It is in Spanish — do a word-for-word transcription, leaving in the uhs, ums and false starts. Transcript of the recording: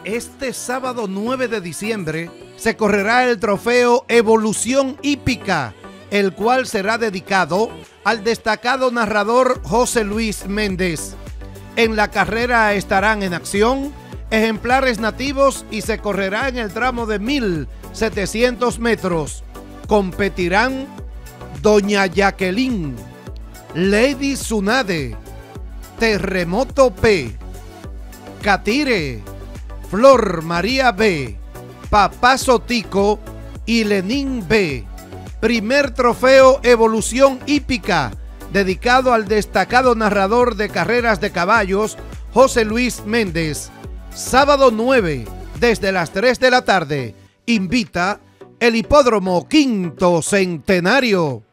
Este sábado nueve de diciembre se correrá el trofeo Evolución Hípica, el cual será dedicado al destacado narrador José Luis Méndez. En la carrera estarán en acción ejemplares nativos y se correrá en el tramo de mil setecientos metros. Competirán Doña Jacqueline, Lady Sunade, Terremoto P, Catire, Flor María B, Papá Sotico y Lenín B. Primer trofeo Evolución Hípica, dedicado al destacado narrador de carreras de caballos José Luis Méndez. Sábado nueve, desde las tres de la tarde. Invita el Hipódromo Quinto Centenario.